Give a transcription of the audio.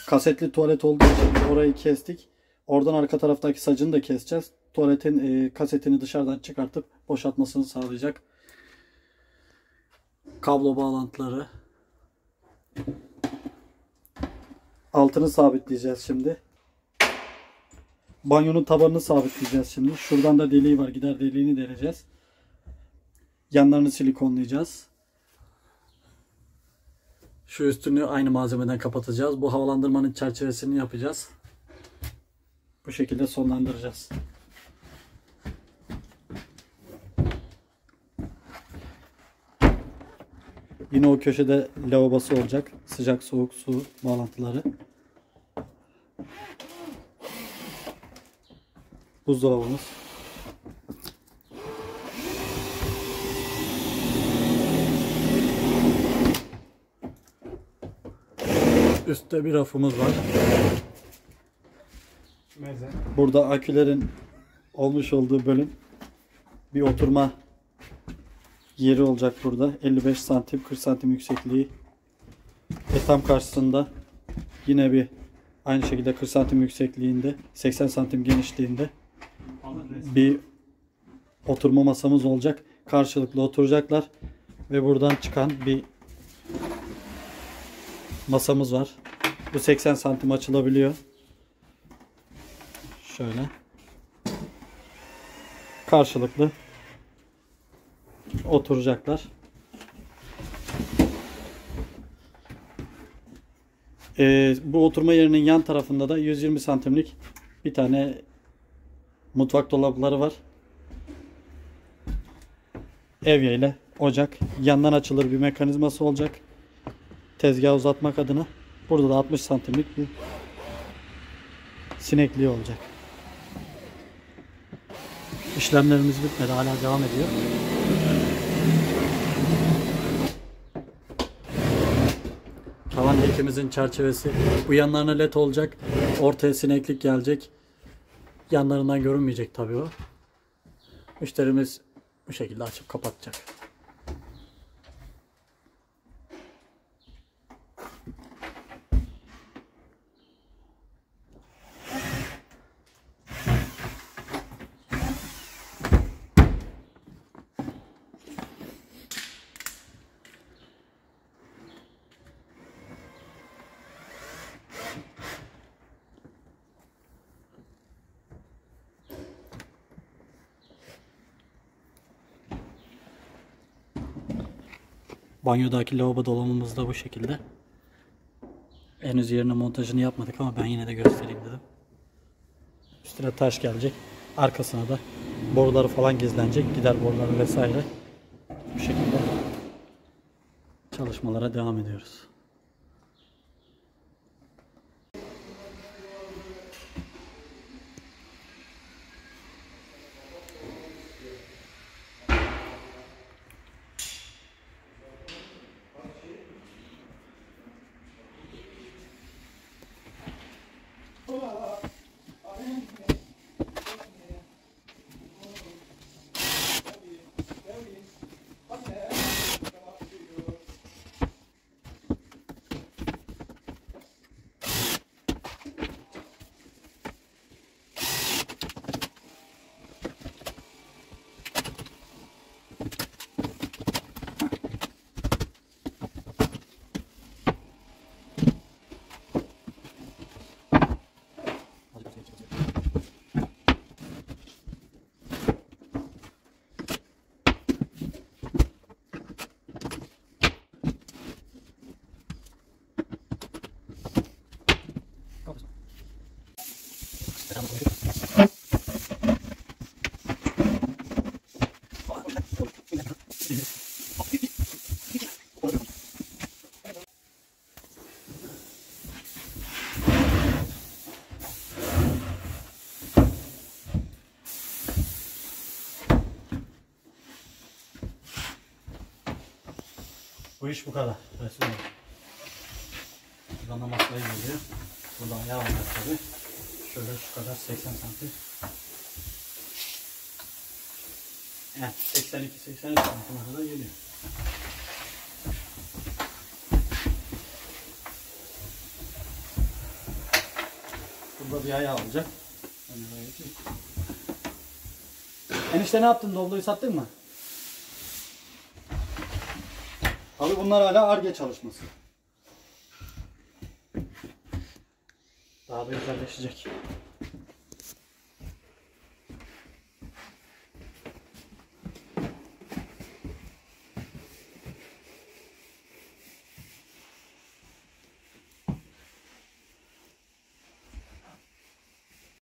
Kasetli tuvalet olduğu için orayı kestik. Oradan arka taraftaki sacını da keseceğiz. Tuvaletin kasetini dışarıdan çıkartıp boşaltmasını sağlayacak. Kablo bağlantıları. Altını sabitleyeceğiz şimdi. Banyonun tabanını sabitleyeceğiz şimdi. Şuradan da deliği var. Gider deliğini deleceğiz. Yanlarını silikonlayacağız. Şu üstünü aynı malzemeden kapatacağız. Bu havalandırmanın çerçevesini yapacağız. Bu şekilde sonlandıracağız. Yine o köşede lavabosu olacak. Sıcak soğuk su bağlantıları. Buzdolabımız. Üstte bir rafımız var. Burada akülerin olmuş olduğu bölüm. Bir oturma yeri olacak burada. 55 santim 40 santim yüksekliği. Tam karşısında yine bir aynı şekilde 40 santim yüksekliğinde 80 santim genişliğinde bir oturma masamız olacak. Karşılıklı oturacaklar ve buradan çıkan bir masamız var. Bu 80 santim açılabiliyor. Şöyle. Karşılıklı oturacaklar. Bu oturma yerinin yan tarafında da 120 santimlik bir tane mutfak dolapları var. Evye ile ocak. Yandan açılır bir mekanizması olacak. Tezgahı uzatmak adına. Burada da 60 santimlik bir sinekliği olacak. İşlemlerimiz bitmedi. Hala devam ediyor. Tavan lekimizin çerçevesi. Bu yanlarına led olacak. Ortaya sineklik gelecek. Yanlarından görünmeyecek tabii o. Müşterimiz bu şekilde açıp kapatacak. Banyodaki lavabo dolabımız da bu şekilde. Henüz yerine montajını yapmadık ama ben yine de göstereyim dedim. Üstüne taş gelecek. Arkasına da boruları falan gizlenecek. Gider boruları vesaire. Bu şekilde çalışmalara devam ediyoruz. Bu iş bu kadar. Resim. Buradan da masaya geliyor. Buradan ayağı var tabi. Şöyle şu kadar 80 santim. Evet 82-83 santim kadar geliyor. Burada bir ayağı olacak. Enişte ne yaptın? Dobloyu sattın mı? Abi bunlar hala Ar-Ge çalışması. Daha da güzelleşecek.